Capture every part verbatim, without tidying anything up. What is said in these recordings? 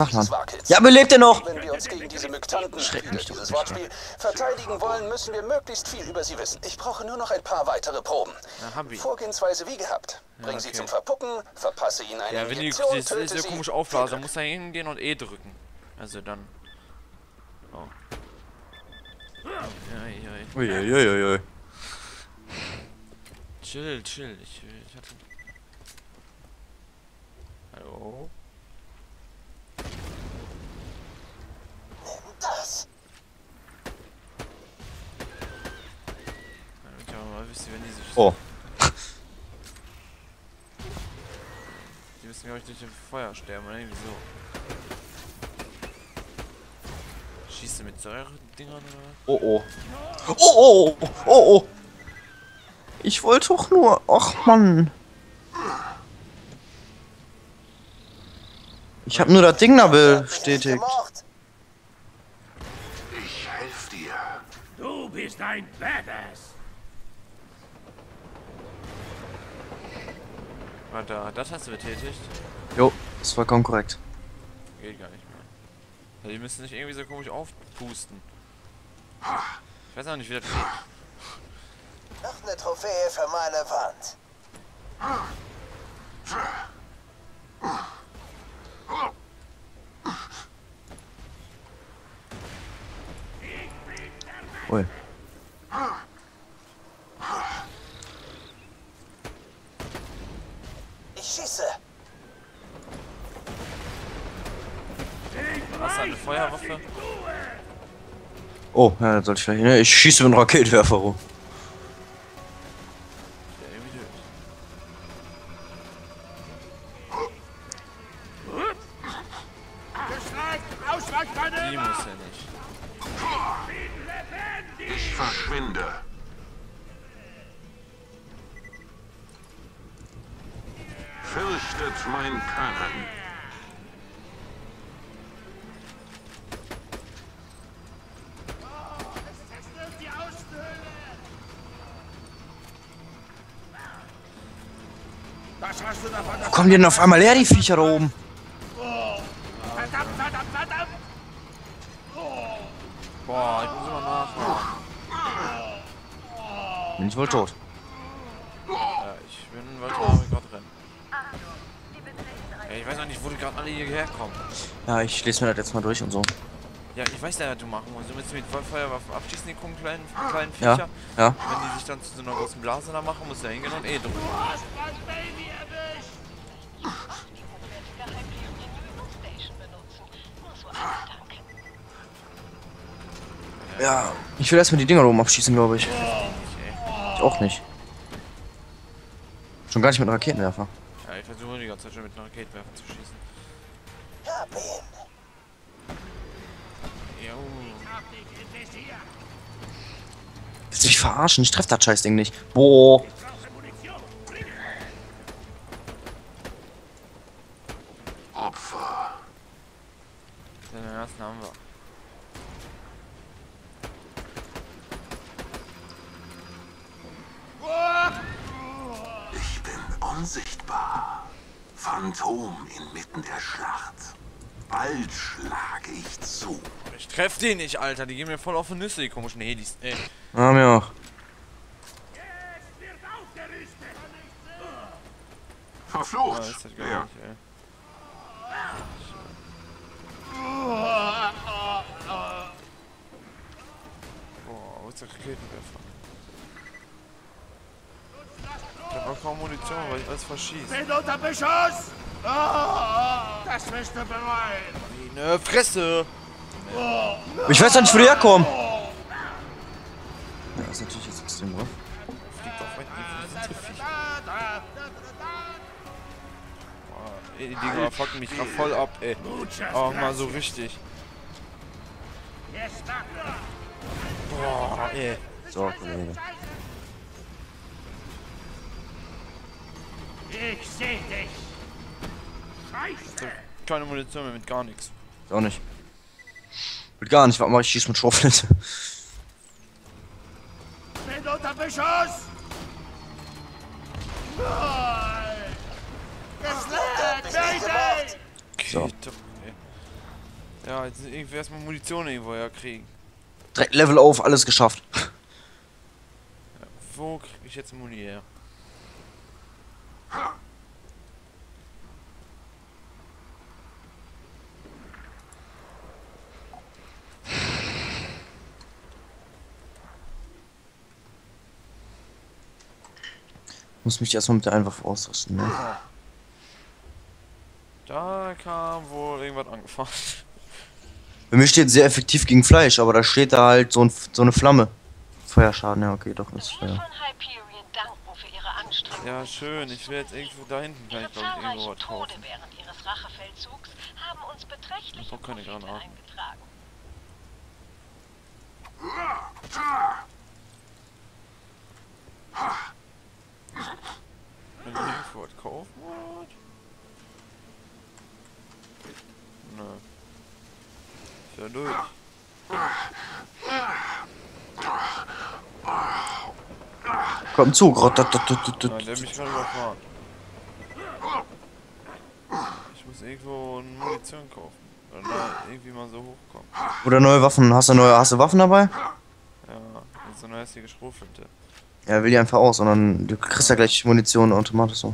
Ja, belebt er noch? Wenn wir uns gegen diese Myktanten, Schreck mich doch dieses nicht, Wortspiel, verteidigen wollen, müssen wir möglichst viel über sie wissen. Ich brauche nur noch ein paar weitere Proben. Ja, haben wir. Vorgehensweise wie gehabt. Bring Ja, sie okay. zum Verpuppen, verpasse ihnen eine Ja, wenn die Injektion, das töte ist ja sie. komisch aufblasen, dann muss er hingehen und E drücken. Also dann. Oh. Ja, ja, ja. Uiuiuiui. Chill, chill. Ich, ich hatte. Hallo? Das. Ja, mal wisst ihr, wenn die sich. Oh. Die müssen, glaube ich, durch den Feuer sterben, oder irgendwie so. Schießt du mit Säure-Dingern oder? Oh oh. Oh oh. Oh oh. Ich wollte doch nur. Ach Mann. Ich habe nur das Ding da bestätigt. Ich helfe dir. Du bist ein Badass. Warte, das hast du betätigt? Jo, ist vollkommen korrekt. Geht gar nicht mehr. Ja, die müssen sich irgendwie so komisch aufpusten. Ich weiß auch nicht, wie das geht. Noch eine Trophäe für meine Wand. Ui. Ich schieße. Hast du eine Feuerwaffe? Oh, ja, das sollte ich vielleicht. Ne, ich schieße mit einem Raketenwerfer rum. Ja, irgendwie durch. Die muss ja nicht. Ich verschwinde. Fürchtet mein Können. Das hast du davon. Wo kommen die denn auf einmal her, die Viecher da oben? Verdammt, verdammt, verdammt. Boah, ich muss immer nachladen. Bin ich wohl tot. Ja, ich bin, wollte aber gerade rennen. Ja, ich weiß auch nicht, wo die gerade alle hierher kommen. Ja, ich lese mir das jetzt mal durch und so. Ja, ich weiß ja, was du machen musst. Du willst mit Feuerwaffen abschießen, die kommen kleinen, kleinen Ja, Viecher. ja. Wenn die sich dann zu so einer großen Blase da machen, musst du da hingehen und E drücken. Ja, ich will erstmal die Dinger da oben abschießen, glaube ich. Ich, ey. Ich auch nicht. Schon gar nicht mit einem Raketenwerfer. Ja, ich versuche die ganze Zeit schon mit einer Raketenwerfer zu schießen. Hab ihn. Jo. Willst du mich verarschen? Ich treff das Scheißding nicht. Boah. Opfer. Den ersten haben wir. Ich bin unsichtbar. Phantom inmitten der Schlacht. Bald schlage ich zu. Ich treff den nicht, Alter. Die gehen mir voll auf die Nüsse, die komischen Hedis. Ey. Ja, mir auch. Verflucht. Ja, ist das gar Ja. nicht, ey. Boah, wo ist der Raketenwerfer? Ich hab auch kaum Munition, weil ich alles verschießt. Bin unter Beschuss. Oh, das wirst du bereuen. Ne Fresse! Ich weiß doch nicht, wo die herkommen. Ja, das ist natürlich jetzt extrem rough. Fliegt doch weit, die sind so viel. Boah, ey, die Dinger fucken mich grad voll ab, ey. Auch mal so richtig. Boah, ey. So, Kollege. Ich seh dich. Scheiße. Keine Munition mehr mit gar nichts. Ist auch nicht. Mit gar nicht, warte mal, ich schieß mit Schrotflinte. Bin unter Beschuss. Nein. Geschlagen. Mayday. So. Geht doch, ey. Ja, jetzt irgendwie erstmal Munition irgendwo herkriegen. Direkt Level auf, alles geschafft. Wo krieg ich jetzt Muni her? Muss mich erstmal mit der Einwaffe ausrüsten, ne? Da kam wohl irgendwas angefahren. Bei mir steht sehr effektiv gegen Fleisch, aber da steht da halt so, ein, so eine Flamme. Feuerschaden, ja, okay, doch, ist Wir Feuer. von Hyperion danken für Ihre Anstrengungen. Ja, schön. Ich will jetzt irgendwo da hinten, kann Ihre ich glaube ich irgendwo zahlreichen was Tode kaufen. während Ihres Rachefeldzugs haben uns beträchtliche Ich brauch keine Profite Granaten. eingetragen. Wenn ich irgendwo was kaufen wollt? Nö. Ist ja durch. Komm zu, Nein, der hat mich gerade überfahren. Ich muss irgendwo eine Munition kaufen. Oder da irgendwie mal so hochkommen. Oder neue Waffen. Hast du neue, hast du Waffen dabei? Ja, so eine hässliche Schrotflinte. Ja, will die einfach aus, sondern du kriegst ja gleich Munition automatisch so.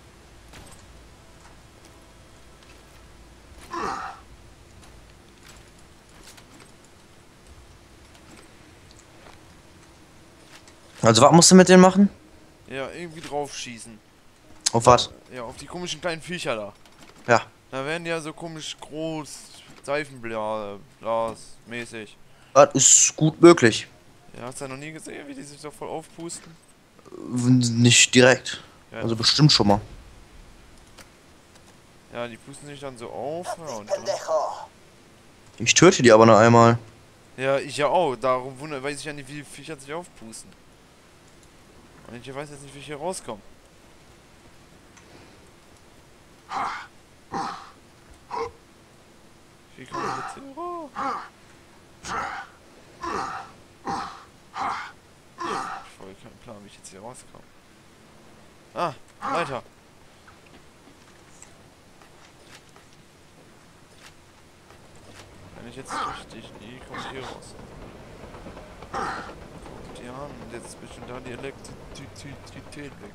Also was musst du mit denen machen? Ja, irgendwie drauf schießen. Auf was? Ja, auf die komischen kleinen Viecher da. Ja. Da werden die ja so komisch groß, Seifenblas mäßig. Das ist gut möglich. Ja, hast du ja noch nie gesehen, wie die sich so voll aufpusten? Nicht direkt. Ja, Also bestimmt schon mal. ja, die pusten sich dann so auf. Ja, und dann, Pendejo. Ich töte die aber noch einmal. ja, ich ja auch. Darum wundert, weiß ich ja nicht, wie die Viecher sich aufpusten. Und ich weiß jetzt nicht, wie ich hier rauskomme. Wie komme ich jetzt hier raus? Ich hab voll keinen Plan, wie ich jetzt hier rauskomme. Ah, weiter. Wenn ich jetzt richtig nie komme ich hier raus. Guck die an, jetzt ist bestimmt da die Elektrizität weg.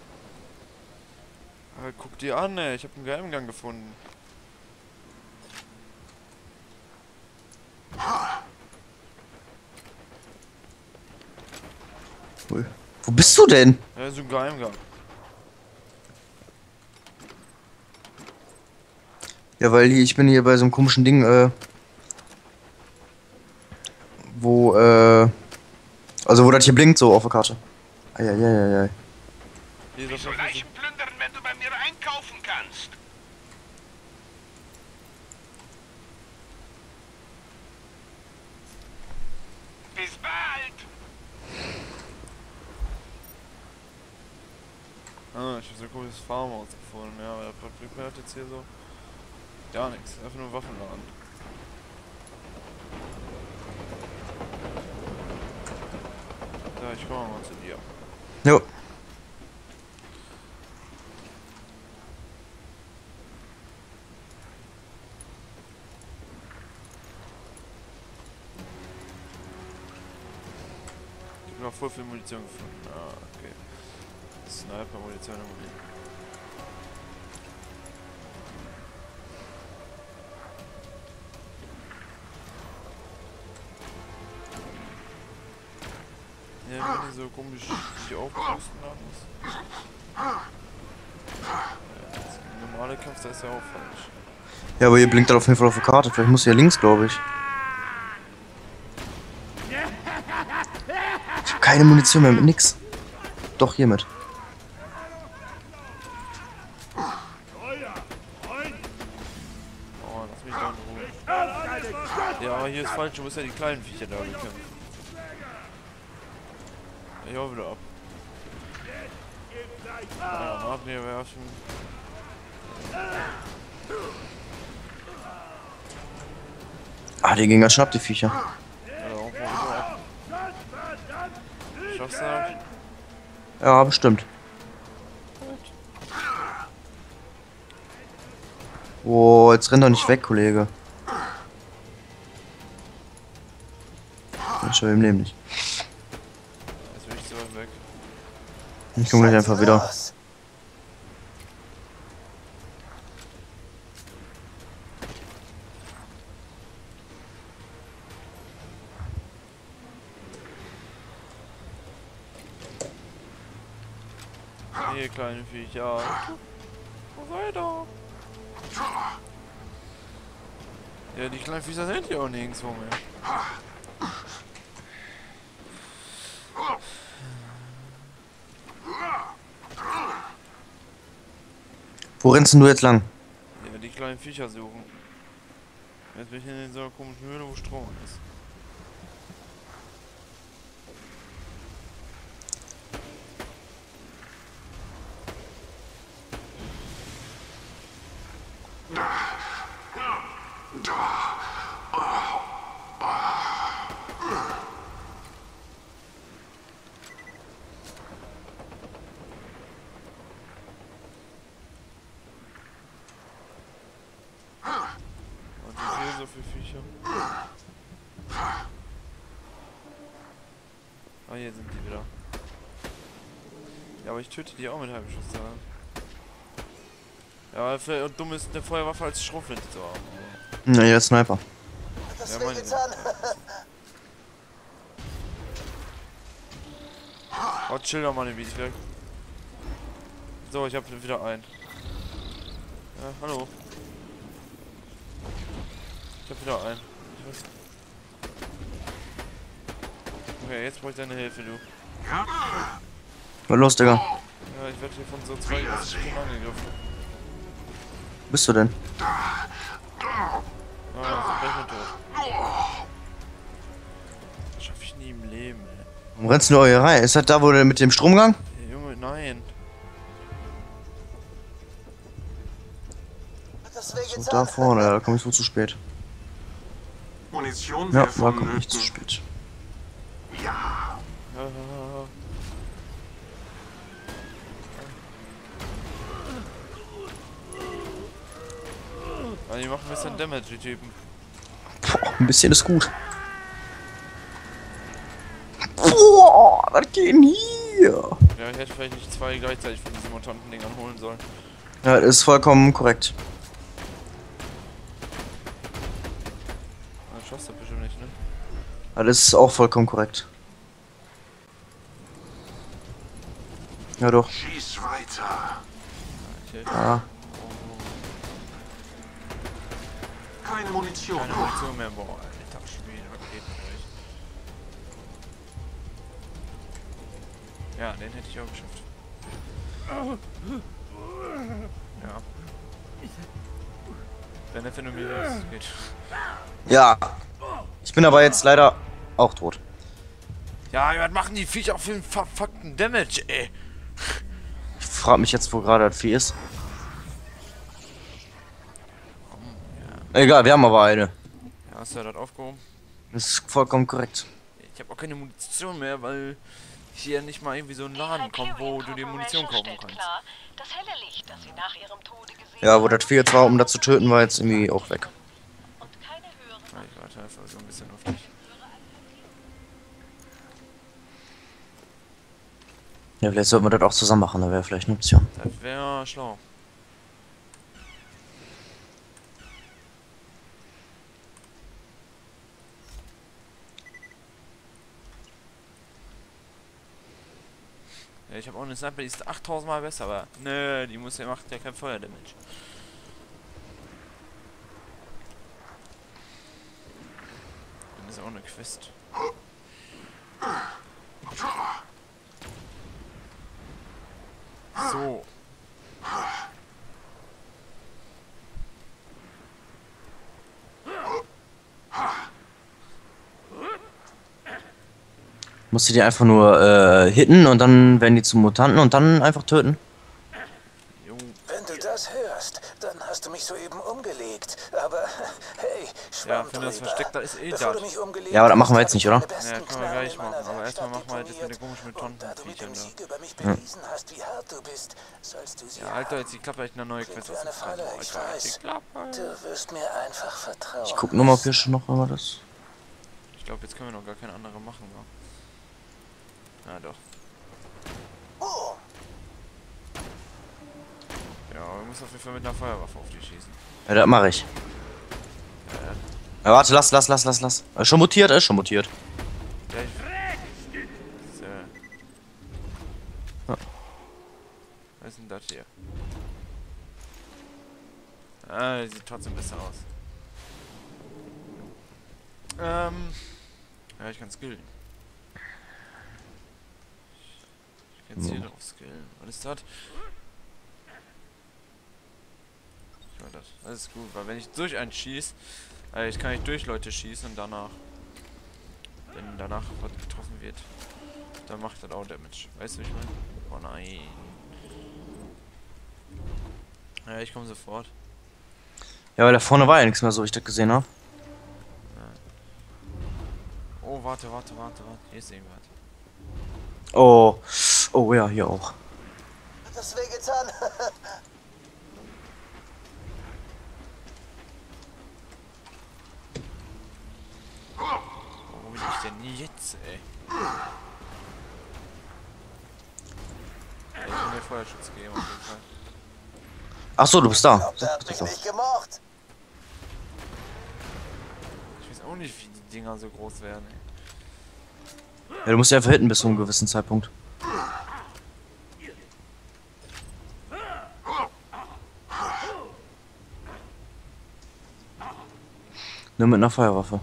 Aber guck dir an, ey, ich habe einen Geheimgang gefunden. Cool. Wo bist du denn? Ja, so ein Geheimgang. Ja, weil hier, ich bin hier bei so einem komischen Ding, äh, wo, äh, also wo das hier blinkt so auf der Karte. Eieieiei. Hier ist Wieso das Leichen plündern, wenn du bei mir einkaufen kannst? Bis bald! Ah, ich hab so ein komisches Farmhaus gefunden. Ja, aber das bringt mir halt jetzt hier so gar nichts. Einfach nur Waffenladen. Ja, ich komme mal zu dir. Jo. Ich hab noch voll viel Munition gefunden. Ah, okay. Sniper-Munition im Moment. Ja, wenn die so komisch sich aufpusten alles. Ja, das normale Kampf, da ist ja auch falsch. Ja, aber hier blinkt das auf jeden Fall auf der Karte. Vielleicht muss hier links, glaube ich. Ich habe keine Munition mehr mit nix. Doch, hiermit. Oh, lass mich doch in Ruhe. Ja, aber hier ist falsch, du musst ja die kleinen Viecher da bekämpfen. Ich hau wieder ab. Ja, Granaten werfen. Ah, die gehen ganz schön ab, die Viecher. Ja, auch mal wieder ab. Schaffst du das? Ja, bestimmt. Oh, jetzt renn doch nicht weg, Kollege. Ich höre im Leben nicht. Jetzt bin ich zu weit weg. Ich komme gleich einfach wieder. Los. Hey, kleine Viecher. Wo seid ihr? Ja, die kleinen Viecher sind hier auch nirgendwo mehr. Wo rennst denn du jetzt lang? Ja, die kleinen Viecher suchen. Jetzt bin ich in so einer komischen Höhle, wo Strom ist. So viele Viecher. Ah, hier sind die wieder. Ja, aber ich töte die auch mit halbem Schuss da. Ja, aber für, dumm ist eine Feuerwaffe als Schrotflinte zu haben. Na, ja, Sniper. Das Ja, will meine getan. Oh, chill doch mal den Beat weg. So, ich hab wieder einen. Ja, hallo. Ich hab wieder einen. Okay, jetzt brauche ich deine Hilfe, du. Was los, Digga? Ja, ich werde hier von so zwei Stunden angegriffen. Wo bist du denn? Ah, ich bin tot. Das schaffe ich nie im Leben, ey. Warum rennst du hier rein? Ist das da, wo du mit dem Stromgang? Hey, Junge, nein. Das will So, getan. da vorne, da komm ich wohl zu spät. Munition Ja, wäre da von komm ich zu Nöten. spät. Ja, Ah. Ah, die machen ein bisschen Damage, die Typen. Boah, ein bisschen ist gut. Boah, was geht denn hier? Ja, ich hätte vielleicht nicht zwei gleichzeitig von diesen Mutanten-Dingern holen sollen. Ja, das ist vollkommen korrekt. Das schaffst du bestimmt nicht, ne? Ja, das ist auch vollkommen korrekt. Ja, doch. schieß weiter. Okay. Ah, Keine Munition. Keine Munition mehr, boah, alter Schwede, was geht mit euch? Ja, den hätte ich auch geschafft. Ja. Wenn der Phänomen ist, geht. ja. Ich bin aber jetzt leider auch tot. Ja, was machen die Viecher auf den verfuckten Damage, ey? Ich frag mich jetzt, wo gerade das Vieh ist. Egal, wir haben aber eine. Ja, hast du ja das aufgehoben? Das ist vollkommen korrekt. Ich habe auch keine Munition mehr, weil hier nicht mal irgendwie so ein Laden kommt, wo du dir Munition kaufen stellt kannst. klar, das helle Licht, das sie nach ihrem Tode gesehen Ja, wo das Vieh jetzt war, um das zu töten, war jetzt irgendwie auch weg. und keine höheren Ja, ich warte einfach so ein bisschen auf dich. Ja, vielleicht sollten wir das auch zusammen machen, da wäre vielleicht eine Option. Das wäre schlau. Ja, ich habe auch eine Sniper, die ist achttausend Mal besser, aber nö, die muss ja macht ja kein Feuerdamage. Dann ist auch eine Quest. So. Musst du die einfach nur äh, hitten und dann werden die zu Mutanten und dann einfach töten? Jo. Wenn du das hörst, dann hast du mich soeben umgelegt. Aber hey, Ja, schwamm wenn das drüber. versteckt da ist eh Bevor da. du mich umgelegt Ja, aber das hast, machen wir hab jetzt nicht, ich oder? meine besten Ja, können wir Knarren gleich in meiner machen, aber erstmal Werkstatt machen wir das mit den deponiert. komischen Und da du mit Mutantenviechern dem da. Sieg über mich bewiesen hast, wie hart du bist, sollst du sie Ja, haben. Alter, jetzt die Klappe echt eine neue Klingt Quest. wie eine Das ist Falle, Boah, ich Alter, weiß. die Klappe. Du wirst mir einfach vertrauen. Ich guck nur mal, ob hier schon noch immer das. Ich glaube, jetzt können wir noch gar keine andere machen, wa? Na doch. Oh, Ja, wir müssen auf jeden Fall mit einer Feuerwaffe auf die schießen. Ja, das mache ich. Ja, warte, lass, lass, lass, lass, lass. Er ist schon mutiert, er ist schon mutiert. Ja, ich... So. Ja. Was ist denn das hier? Ah, sieht trotzdem besser aus. Ähm... Ja, ich kann skillen. Ich kann jetzt hier drauf skillen. Was ist das? Ich meine das. Das ist gut, weil wenn ich durch einen schieß, äh, ich kann nicht durch Leute schießen und danach, wenn danach was getroffen wird, dann macht das auch Damage. Weißt du, wie ich meine? Oh nein. Ja, ich komme sofort. Ja, weil da vorne war ja nichts mehr, so wie ich das gesehen habe. Oh, warte, warte, warte, warte. Hier ist irgendwas. Oh. Oh ja, hier auch. hat das wehgetan? Wo bin ich denn jetzt, ey? Ja, ich will mir Feuerschutz geben, auf jeden Fall. Ach so, du bist da. Glaubt, er hat mich nicht gemocht. Ich weiß auch nicht, wie die Dinger so groß werden, ey. Ja, du musst ja einfach hitten bis zu einem gewissen Zeitpunkt. Nur mit einer Feuerwaffe.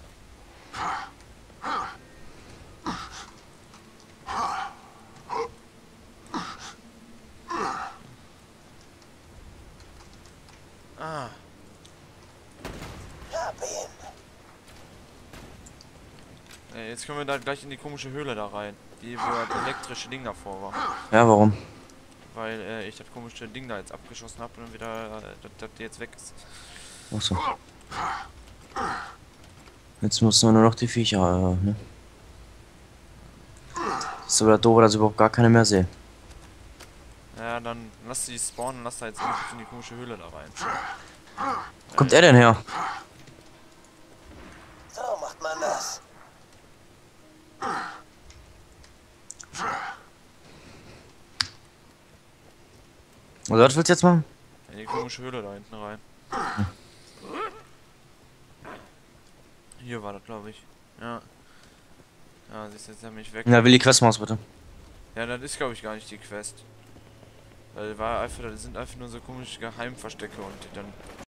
Ah, Hab ihn. ey, jetzt können wir da gleich in die komische Höhle da rein. Die, wo das elektrische Ding davor war. Ja, warum? Weil äh, ich das komische Ding da jetzt abgeschossen habe und dann wieder, äh, dass das jetzt weg ist. Achso. Jetzt müssen wir nur noch die Viecher, äh, ne? Ist aber doof, dass ich überhaupt gar keine mehr sehe. Ja, dann lass die spawnen und lass da jetzt einfach in die komische Höhle da rein. Wo kommt er denn her? So macht man das. Also, was willst du jetzt machen? In die komische Höhle da hinten rein. Hier war das, glaube ich. Ja. Ja, siehst du, jetzt hat mich weg. Ja, will die Questmaus bitte. Ja, das ist, glaube ich, gar nicht die Quest. Weil war einfach, das sind einfach nur so komische Geheimverstecke und die dann